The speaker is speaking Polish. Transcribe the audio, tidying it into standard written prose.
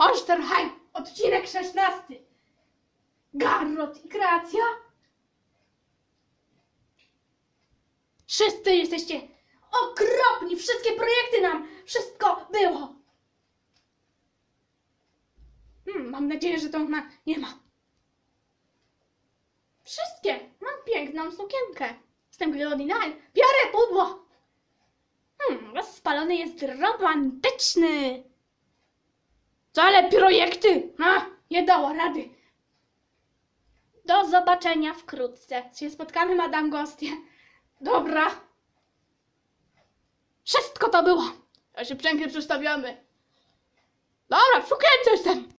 Osterheim, odcinek 16. Garrot i kreacja. Wszyscy jesteście okropni, wszystkie projekty nam, wszystko było. Mam nadzieję, że to ona nie ma. Wszystkie. Mam piękną sukienkę. Jestem Glodinal. Biorę pudło. Rozpalony jest romantyczny. Co, ale projekty? Nie dało rady. Do zobaczenia wkrótce. Się spotkamy, Madame Gostie. Dobra. Wszystko to było. Ja się pięknie przedstawiamy. Dobra, w sukience jestem.